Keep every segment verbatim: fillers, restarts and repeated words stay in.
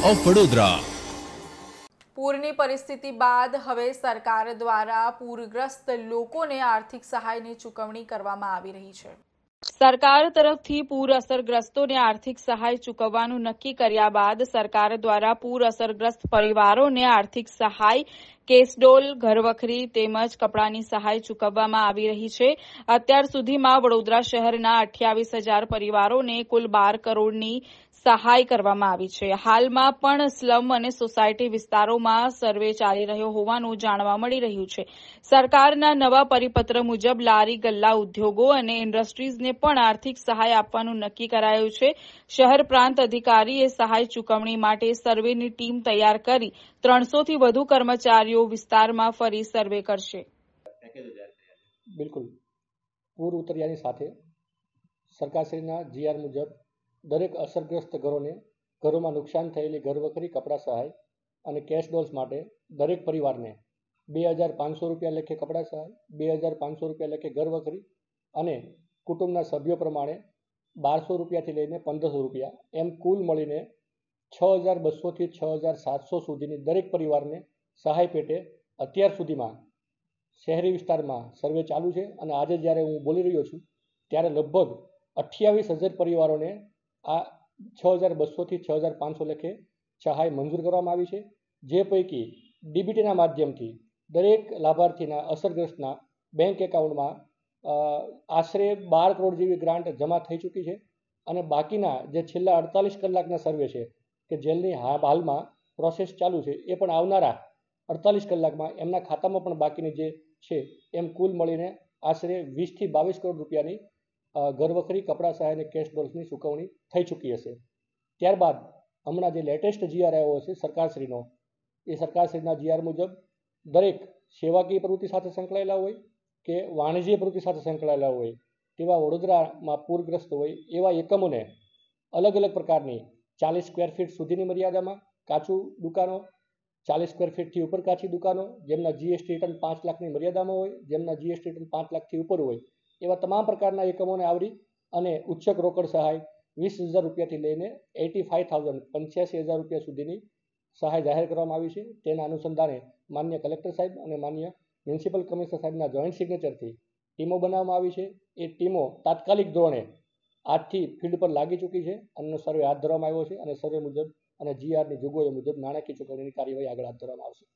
Of Vadodara. પૂરની પરિસ્થિતિ બાદ હવે સરકાર દ્વારા પૂરગ્રસ્ત લોકોને આર્થિક સહાયની ચૂકવણી કરવામાં આવી રહી છે। સરકાર તરફથી પૂર અસરગ્રસ્તોને આર્થિક સહાય ચૂકવવાનું નક્કી કર્યા બાદ સરકાર દ્વારા પૂર અસરગ્રસ્ત પરિવારોને આર્થિક સહાય, કેસડોલ, ઘરવખરી તેમજ કપડાની સહાય ચૂકવવામાં આવી રહી છે। અત્યાર સુધીમાં વડોદરા શહેરના અઠ્યાવીસ હજાર પરિવારોને કુલ બાર કરોડની સહાય કરવામાં આવી છે। હાલમાં પણ સ્લમ અને સોસાયટી વિસ્તારોમાં સર્વે ચાલી રહ્યો હોવાનું જાણવા મળી રહ્યું છે। સરકારના નવા પરિપત્ર મુજબ લારી ગલ્લા ઉદ્યોગો અને ઇન્ડસ્ટ્રીઝને પણ આર્થિક સહાય આપવાનું નક્કી કરાયું છે। શહેર પ્રાંત અધિકારીએ સહાય ચૂકવણી માટે સર્વેની ટીમ તૈયાર કરી ત્રણસોથી વધુ કર્મચારીઓ વિસ્તારમાં ફરી સર્વે કરશે। બિલકુલ પૂર ઉતર્યાની સાથે સરકારશ્રીના જીઆર મુજબ દરેક અસરગ્રસ્ત ઘરોને ઘરોમાં નુકસાન થયેલી ઘરવખરી, કપડા સહાય અને કેશ ડોલ્સ માટે દરેક પરિવારને બે હજાર પાંચસો રૂપિયા લેખે કપડા સહાય, બે હજાર પાંચસો રૂપિયા લેખે ઘરવખરી અને કુટુંબના સભ્યો પ્રમાણે બારસો રૂપિયાથી લઈને પંદરસો રૂપિયા એમ કુલ મળીને છ હજાર બસોથી છ હજાર સાતસો સુધીની દરેક પરિવારને સહાય પેટે અત્યાર સુધીમાં શહેરી વિસ્તારમાં સર્વે ચાલુ છે અને આજે જ્યારે હું બોલી રહ્યો છું ત્યારે લગભગ અઠ્યાવીસ હજાર પરિવારોને આ છ હજાર બસોથી છ હજાર પાંચસો લેખે સહાય મંજૂર કરવામાં આવી છે। જે પૈકી ડીબીટીના માધ્યમથી દરેક લાભાર્થીના અસરગ્રસ્તના બેંક એકાઉન્ટમાં આશરે બાર કરોડ જેવી ગ્રાન્ટ જમા થઈ ચૂકી છે અને બાકીના જે છેલ્લા અડતાલીસ કલાકના સર્વે છે કે જેલની હાલમાં પ્રોસેસ ચાલુ છે એ પણ આવનારા અડતાલીસ કલાકમાં એમના ખાતામાં પણ બાકીની જે છે એમ કુલ મળીને આશરે વીસથી બાવીસ કરોડ રૂપિયાની ઘરવખરી, કપડા સહાય અને કેશ ડોલ્સની ચૂકવણી થઈ ચૂકી હશે। ત્યારબાદ હમણાં જે લેટેસ્ટ જીઆર આવ્યો છે સરકારશ્રીનો એ સરકારશ્રીના જીઆર મુજબ દરેક સેવાકીય પ્રવૃત્તિ સાથે સંકળાયેલા હોય કે વાણિજ્ય પ્રવૃત્તિ સાથે સંકળાયેલા હોય તેવા વડોદરામાં પૂરગ્રસ્ત હોય એવા એકમોને અલગ અલગ પ્રકારની ચાલીસ સ્ક્વેર ફીટ સુધીની મર્યાદામાં કાચું દુકાનો, ચાલીસ સ્ક્વેર ફીટથી ઉપર કાચી દુકાનો, જેમના જીએસટી રિટર્ન પાંચ લાખની મર્યાદામાં હોય, જેમના જીએસટી રિટર્ન પાંચ લાખથી ઉપર હોય એવા તમામ પ્રકારના એકમોને આવરી અને ઉચ્ચક રોકડ સહાય વીસ હજાર રૂપિયાથી લઈને એટી ફાઇવ થાઉઝન્ડ પંચ્યાસી હજાર રૂપિયા સુધીની સહાય જાહેર કરવામાં આવી છે। તેના અનુસંધાને માન્ય કલેક્ટર સાહેબ અને માન્ય મ્યુનિસિપલ કમિશનર સાહેબના જોઈન્ટ સિગ્નેચરથી ટીમો બનાવવામાં આવી છે। એ ટીમો તાત્કાલિક ધોરણે આજથી ફિલ્ડ પર લાગી ચૂકી છે અને સર્વે હાથ ધરવામાં આવ્યો છે અને સર્વે મુજબ અને જીઆરની જોગવાઈઓ મુજબ નાણાકીય ચૂકવણીની કાર્યવાહી આગળ હાથ ધરવામાં આવશે।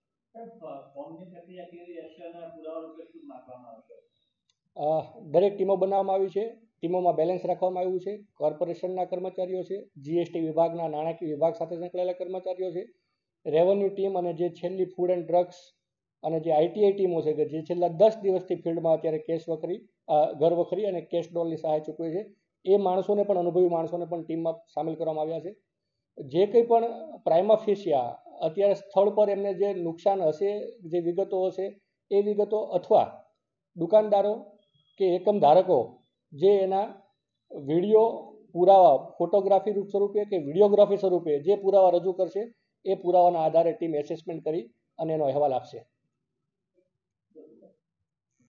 દરેક ટીમો બનાવવામાં આવી છે। ટીમોમાં બેલેન્સ રાખવામાં આવ્યું છે। કોર્પોરેશનના કર્મચારીઓ છે, જીએસટી વિભાગના નાણાકીય વિભાગ સાથે સંકળાયેલા કર્મચારીઓ છે, રેવન્યુ ટીમ અને જે છેલ્લી ફૂડ એન્ડ ડ્રગ્સ અને જે આઈટીઆઈ ટીમો છે કે જે છેલ્લા દસ દિવસથી ફિલ્ડમાં અત્યારે કેશ વખરી, ઘર વખરી અને કેશ ડોલની સહાય ચૂકવે છે એ માણસોને પણ અનુભવી માણસોને પણ ટીમમાં સામેલ કરવામાં આવ્યા છે। જે કંઈ પણ પ્રાઇમા ફેસિયા અત્યારે સ્થળ પર એમને જે નુકસાન હશે, જે વિગતો હશે એ વિગતો અથવા દુકાનદારો કે એકમ ધારકો જે એના વિડીયો પુરાવા ફોટોગ્રાફી સ્વરૂપે કે વિડીયોગ્રાફી સ્વરૂપે જે પુરાવા રજૂ કરશે એ પુરાવાના આધારે ટીમ એસેસમેન્ટ કરી અને એનો અહેવાલ આપશે।